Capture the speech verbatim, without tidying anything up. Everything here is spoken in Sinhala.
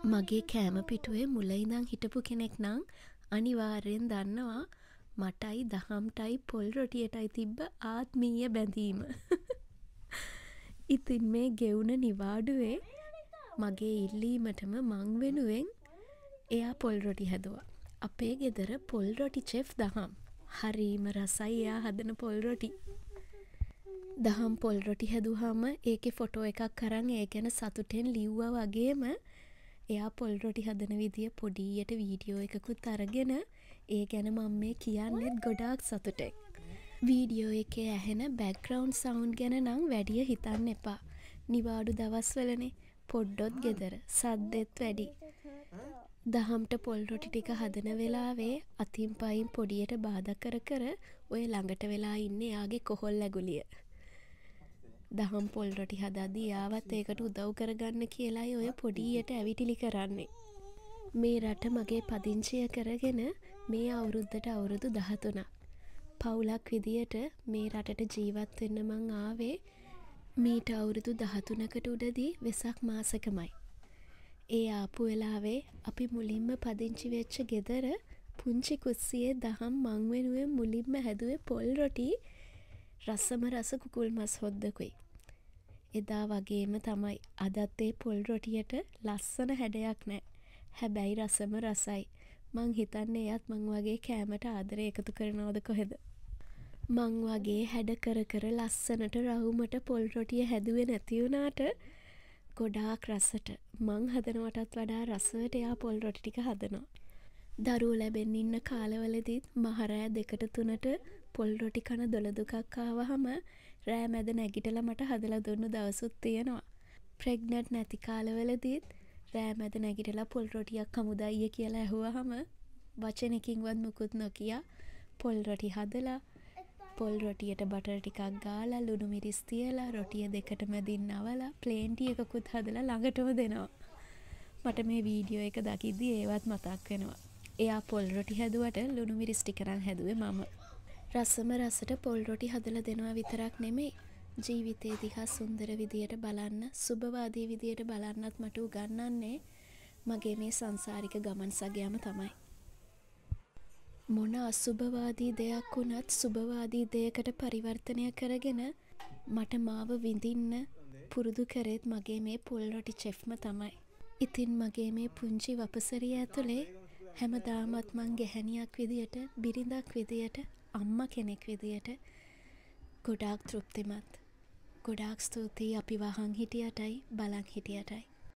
මගේ කෑම පිටුවේ මුල ඉඳන් හිටපු කෙනෙක් නම් අනිවාර්යෙන් දන්නවා මටයි දහම්ටයි පොල් රොටියටයි තිබ්බ ආත්මීය බැඳීම. ඉතින් මේ ගෙවුන නිවාඩුවේ මගේ ඉල්ලීමටම මං වෙනුවෙන් එයා පොල් රොටි හැදුවා. අපේ ගෙදර පොල් රොටි චෙෆ් දහම්. හරීම රසයි එයා හදන පොල් රොටි. දහම් පොල් රොටි හැදුවාම ඒකේ ෆොටෝ එකක් අරන් ඒ ගැන සතුටෙන් ලිව්වා වගේම එයා පොල් රොටි හදන විදිය පොඩියට වීඩියෝ එකකුත් අරගෙන ඒ ගැන මම මේ කියන්නෙත් ගොඩාක් සතුටෙන්. වීඩියෝ එකේ ඇහෙන බෑග්ග්‍රවුන්ඩ් සවුන්ඩ් ගැන නම් වැඩිය හිතන්න එපා. නිවාඩු දවස්වලනේ පොඩ්ඩොත් ගෙදර සද්දෙත් වැඩි. දහම්ට පොල් රොටි ටික හදන වෙලාවේ අතින් පයින් පොඩියට බාධා කර කර ඔය ළඟට වෙලා ඉන්නේ එයාගේ කොහොල් ඇගුලිය. දහම් පොල් රොටි හදද්දී එයාවත් ඒකට උදව් කරගන්න කියලායි ඔය පොඩියට ඇවිටිලි කරන්නේ. මේ රට මගේ පදිංචිය කරගෙන මේ අවුරුද්දට අවුරුදු දහතුනක්. පවුලක් විදියට මේ රටට ජීවත් වෙන්න මං ආවේ මීට අවුරුදු දහතුනකට උඩදී වෙසක් මාසෙකමයි. ඒ ආපු වෙලාවේ අපි මුලින්ම පදිංචි වෙච්ච ගෙදර පුංචි කුස්සියේ දහම් මං වෙනුවෙන් මුලින්ම හැදුවේ පොල් රොටි රසම රස කුකුල් මස් හොද්දකුයි. එදා වගේම තමයි අදත් ඒ පොල් රොටියට ලස්සන හැඩයක් නෑ. හැබැයි රසම රසයි. මං හිතන්නේ එයත් මං වගේ කෑමට ආදරය එකතු කරනවද කොහෙද. මං වගේ හැඩ කර කර ලස්සනට රවුමට පොල් රොටිය හැදුවේ නැති වුණාට ගොඩාක් රසට මං හදනවටත් වඩා රසට එයා පොල් රොටි ටික හදනවා. දරුවෝ ලැබෙන්න ඉන්න කාලවලදීත් මහරෑ දෙකට තුනට පොල් රොටි කන දොළ දුකක් ආවහම රෑ මැද නැගිටලා මට හදලා දුන්නු දවසුත් තියෙනවා. ප්‍රෙග්නන්ට් නැති කාලවලදීත් රෑ මැද නැගිටලා පොල් රොටියක් කමුද අයියේ කියලා ඇහුවාම වචනකින්වත් මුකුත් නොකිය පොල් රොටි හදලා පොල් රොටියට බටර් ටිකක් ගාලා ලුණු මිරිස් තියලා රොටිය දෙකට මැදින් නවලා ප්ලේන් ටී එකකුත් හදලා ළඟටම දෙනවා. මට මේ වීඩියෝ එක දකිද්දි ඒවත් මතක් වෙනවා. එයා පොල් රොටි හැදුවට ලුණු මිරිස් ටික නම් හැදුවේ මම. රසම රසට පොල් රොටි හදලා දෙනවා විතරක් නෙමෙයි ජීවිතේ දිහා සුන්දර විදියට බලන්න සුබවාදී විදියට බලන්නත් මට උගන්වන්නේ මගේ මේ සංසාරික ගමන් සගයම තමයි. මොන අසුබවාදී දෙයක් වුණත් සුබවාදී දෙයකට පරිවර්තනය කරගෙන මට මාව විඳින්න පුරුදු කරෙත් මගේ මේ පොල් රොටි චෙෆ්ම තමයි. ඉතින් මගේ මේ පුංචි වපසරිය ඇතුලේ හැමදාමත් මං ගැහැණියක් විදියට බිරිඳක් විදියට අම්මා කෙනෙක් විදියට ගොඩාක් තෘප්තිමත්. ගොඩාක් ස්තුතියි අපි වහන් හිටියටයි බලන් හිටියටයි.